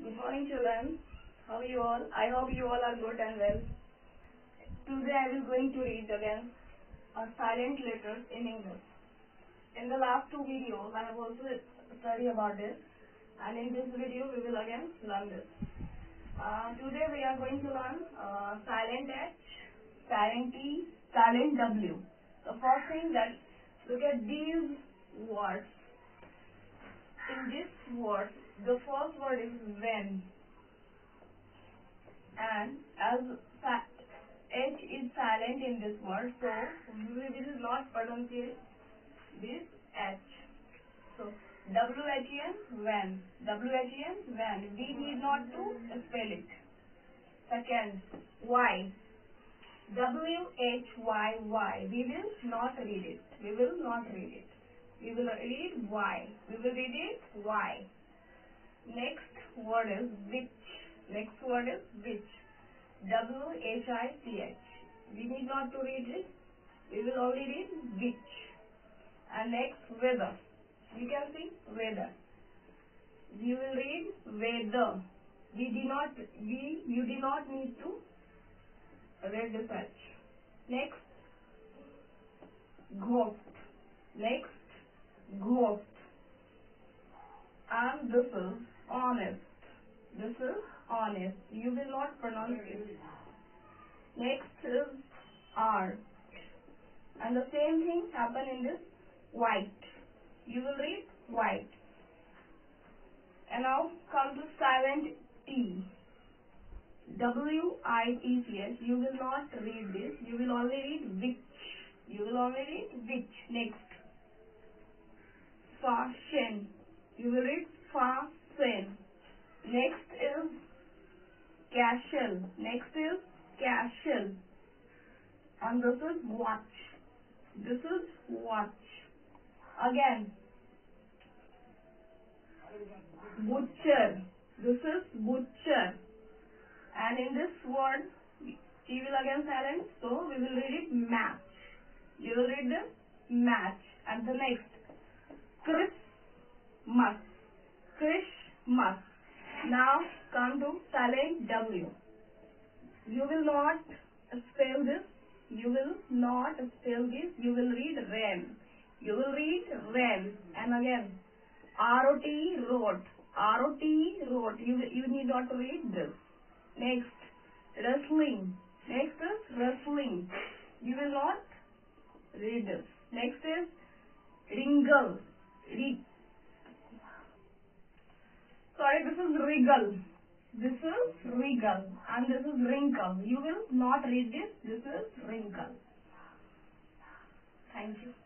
Good morning, children. How are you all? I hope you all are good and well. Today I will going to read again silent letters in English. In the last two videos, I have also studied about this, and in this video we will again learn this. Today we are going to learn silent H, silent T, silent W. The first thing that look at these words. In this word, the first word is when, and as H is silent in this word, so we will not pronounce this H. So WHEN when, WHEN when. We need not to spell it. Second, Y, WHYY. We will not read it. We will not read it. We will read Y. We will read it Y. Next word is which. Next word is which. WHICH. We need not to read it. We will only read which. And next, weather. You can see weather. You will read weather. You do not need to read this H. Next, ghost. Next, ghost. And this is honest. This is honest. You will not pronounce it. Next is R. And the same thing happen in this white. You will read white. And now come to silent T. WITCH. You will not read this. You will only read which. You will only read which. Next. Fashion. You will read fasten. Next is castle. Next is castle. And this is watch. This is watch. Again, butcher. This is butcher. And in this word, T will again silent, so we will read it match. You will read this match. And the next, Christmas. Christmas. Now come to silent W. You will not spell this. You will not spell this. You will read rain. You will read rain. And again, ROT, wrote. ROT, wrote. You need not to read this. Next, wrestling. Next is wrestling. You will not read this. Next is wrinkle. Sorry, this is wriggle. This is wriggle. And this is wrinkle. You will not read this. This is wrinkle. Thank you.